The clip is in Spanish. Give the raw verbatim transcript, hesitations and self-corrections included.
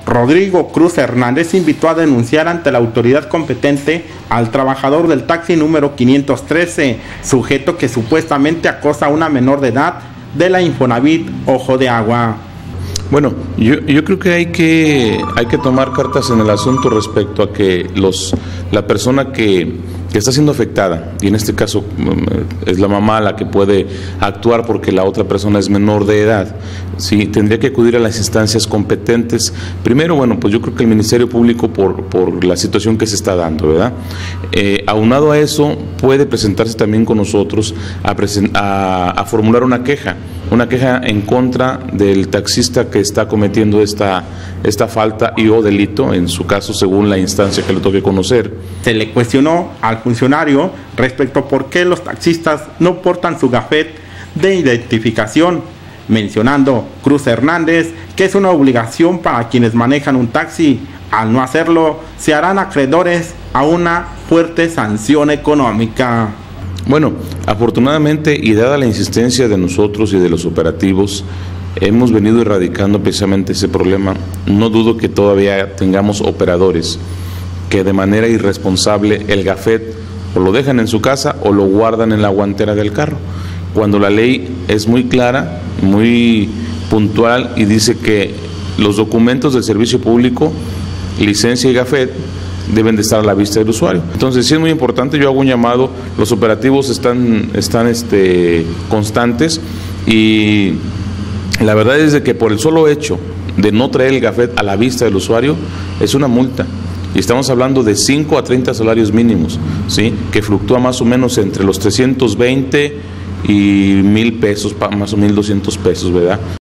Rodrigo Cruz Hernández invitó a denunciar ante la autoridad competente al trabajador del taxi número quinientos trece, sujeto que supuestamente acosa a una menor de edad de la Infonavit Ojo de Agua. Bueno, yo, yo creo que hay que hay que tomar cartas en el asunto respecto a que los la persona que, que está siendo afectada, y en este caso es la mamá la que puede actuar porque la otra persona es menor de edad, sí, tendría que acudir a las instancias competentes. Primero, bueno, pues yo creo que el Ministerio Público por, por la situación que se está dando, ¿verdad? Eh, aunado a eso, puede presentarse también con nosotros a, present, a, a formular una queja, una queja en contra del taxista que está cometiendo esta, esta falta y o delito, en su caso según la instancia que le toque conocer. Se le cuestionó al funcionario respecto a por qué los taxistas no portan su gafet de identificación, mencionando Cruz Hernández que es una obligación para quienes manejan un taxi. Al no hacerlo, se harán acreedores a una fuerte sanción económica. Bueno, afortunadamente y dada la insistencia de nosotros y de los operativos, hemos venido erradicando precisamente ese problema. No dudo que todavía tengamos operadores que de manera irresponsable el gafet o lo dejan en su casa o lo guardan en la guantera del carro, cuando la ley es muy clara, muy puntual y dice que los documentos del servicio público, licencia y gafet, deben de estar a la vista del usuario. Entonces sí es muy importante, yo hago un llamado, los operativos están, están este, constantes y la verdad es de que por el solo hecho de no traer el gafet a la vista del usuario es una multa. Y estamos hablando de cinco a treinta salarios mínimos, ¿sí? Que fluctúa más o menos entre los trescientos veinte y mil pesos, más o mil doscientos pesos, ¿verdad?